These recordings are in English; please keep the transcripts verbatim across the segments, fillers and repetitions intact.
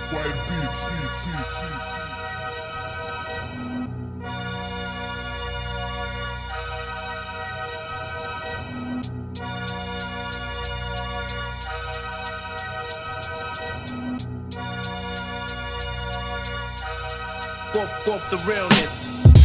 White beats, beats, beats, beats. Off, off the realness.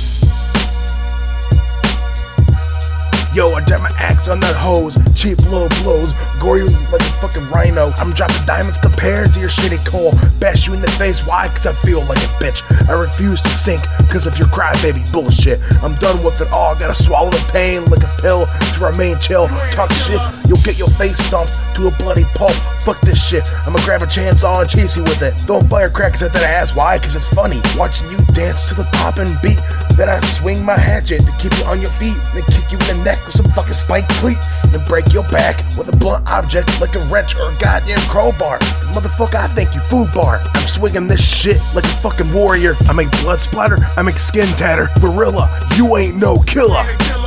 Yo, I dab my axe on that hose, cheap low blows, gore you like a fucking rhino. I'm dropping diamonds compared to your shitty coal. Bash you in the face, why? Cause I feel like a bitch. I refuse to sink cause of your crybaby bullshit. I'm done with it all, gotta swallow the pain like a pill to remain chill. Talk shit, you'll get your face stomped to a bloody pulp. Fuck this shit, I'ma grab a chainsaw and chase you with it. Throwing firecrackers at that ass, why? Cause it's funny. Watching you dance to the poppin' beat. Then I swing my hatchet to keep you on your feet. Then kick you in the neck with some fucking spike cleats. Then break your back with a blunt object like a wrench or a goddamn crowbar. Motherfucker, I think you food bar. I'm swinging this shit like a fucking warrior. I make blood splatter, I make skin tatter. Gorilla, you ain't no killer.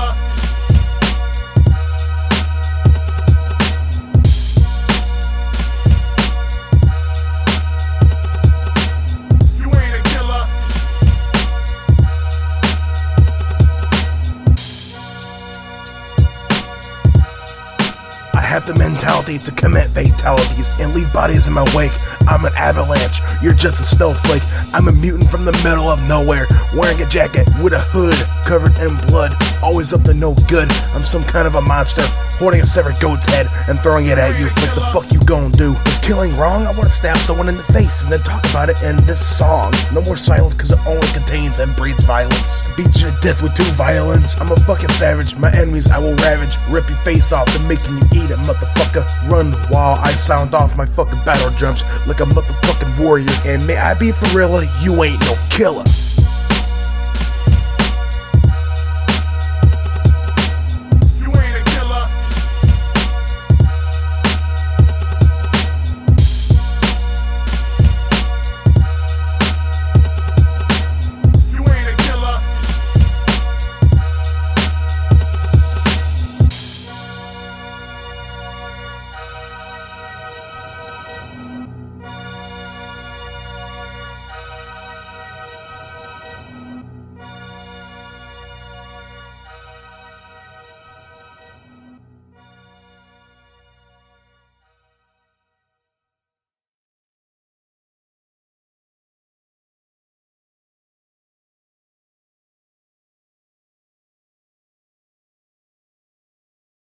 I have the mentality to commit fatalities and leave bodies in my wake. I'm an avalanche, you're just a snowflake. I'm a mutant from the middle of nowhere, wearing a jacket with a hood covered in blood, always up to no good. I'm some kind of a monster, holding a severed goat's head and throwing it at you. What the fuck you gon' do? Is killing wrong? I wanna stab someone in the face and then talk about it in this song. No more silence cause it only contains and breeds violence. Beat you to death with two violins. I'm a fucking savage, my enemies I will ravage. Rip your face off and making you eat it, motherfucker. Run while I sound off my fucking battle drums like a motherfucking warrior. And may I be for real, you ain't no killer.